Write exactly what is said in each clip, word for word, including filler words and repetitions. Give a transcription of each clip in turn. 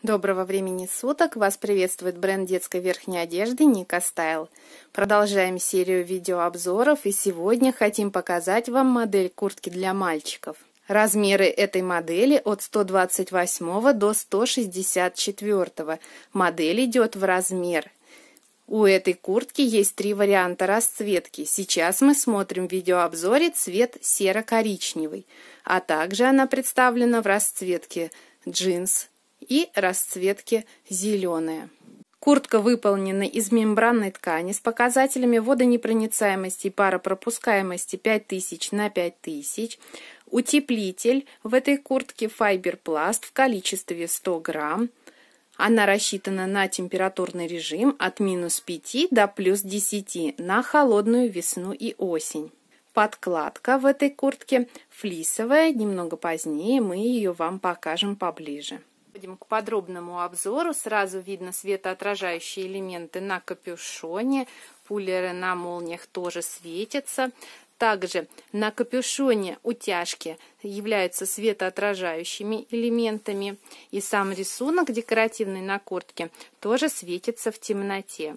Доброго времени суток! Вас приветствует бренд детской верхней одежды Nika Style. Продолжаем серию видеообзоров и сегодня хотим показать вам модель куртки для мальчиков. Размеры этой модели от сто двадцать восьмого до сто шестьдесят четвёртого. Модель идет в размер. У этой куртки есть три варианта расцветки. Сейчас мы смотрим в видеообзоре цвет серо-коричневый, а также она представлена в расцветке джинс и расцветке зеленая. Куртка выполнена из мембранной ткани с показателями водонепроницаемости и паропропускаемости пять тысяч на пять тысяч. Утеплитель в этой куртке файберпласт в количестве сто грамм. Она рассчитана на температурный режим от минус пяти до плюс десяти на холодную весну и осень. Подкладка в этой куртке флисовая, немного позднее мы ее вам покажем поближе. Переходим к подробному обзору. Сразу видно светоотражающие элементы на капюшоне, пуллеры на молниях тоже светятся. Также на капюшоне утяжки являются светоотражающими элементами, и сам рисунок декоративный на куртке тоже светится в темноте.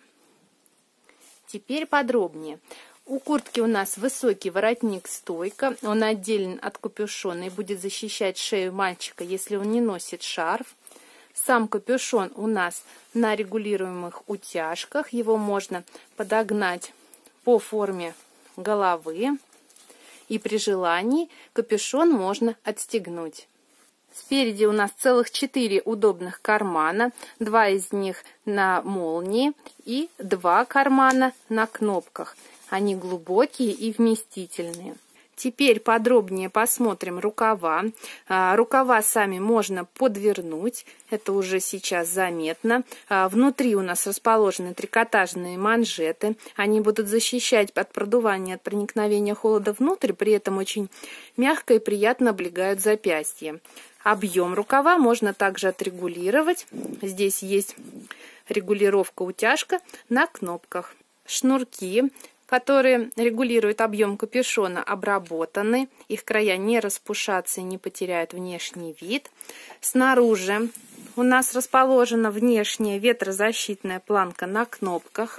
Теперь подробнее. У куртки у нас высокий воротник-стойка, он отделен от капюшона и будет защищать шею мальчика, если он не носит шарф. Сам капюшон у нас на регулируемых утяжках, его можно подогнать по форме головы, и при желании капюшон можно отстегнуть. Спереди у нас целых четыре удобных кармана, два из них на молнии и два кармана на кнопках. Они глубокие и вместительные. Теперь подробнее посмотрим рукава. Рукава сами можно подвернуть, это уже сейчас заметно. Внутри у нас расположены трикотажные манжеты. Они будут защищать от продувания, от проникновения холода внутрь, при этом очень мягко и приятно облегают запястье. Объем рукава можно также отрегулировать. Здесь есть регулировка утяжка на кнопках. Шнурки, которые регулируют объем капюшона, обработаны. Их края не распушатся и не потеряют внешний вид. Снаружи у нас расположена внешняя ветрозащитная планка на кнопках.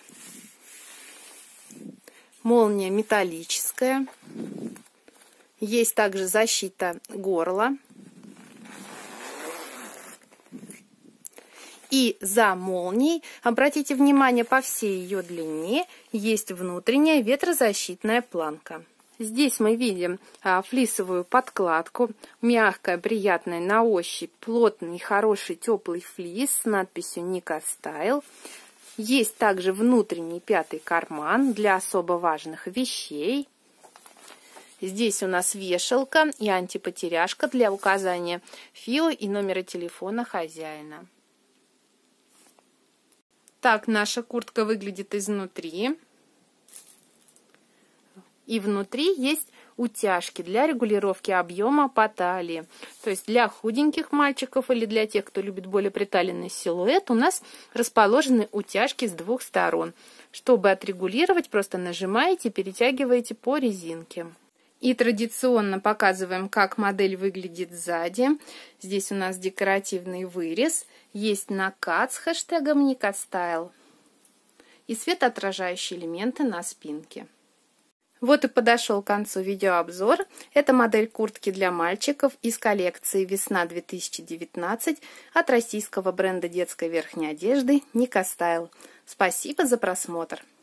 Молния металлическая. Есть также защита горла. И за молнией, обратите внимание, по всей ее длине есть внутренняя ветрозащитная планка. Здесь мы видим а, флисовую подкладку, мягкая, приятная на ощупь, плотный, хороший, теплый флис с надписью Nika Style. Есть также внутренний пятый карман для особо важных вещей. Здесь у нас вешалка и антипотеряшка для указания фио и номера телефона хозяина. Так наша куртка выглядит изнутри. И внутри есть утяжки для регулировки объема по талии. То есть для худеньких мальчиков или для тех, кто любит более приталенный силуэт, у нас расположены утяжки с двух сторон. Чтобы отрегулировать, просто нажимаете, перетягиваете по резинке. И традиционно показываем, как модель выглядит сзади. Здесь у нас декоративный вырез. Есть накат с хэштегом Nika Style. И светоотражающие элементы на спинке. Вот и подошел к концу видеообзор. Это модель куртки для мальчиков из коллекции «Весна две тысячи девятнадцать» от российского бренда детской верхней одежды Nika Style. Спасибо за просмотр!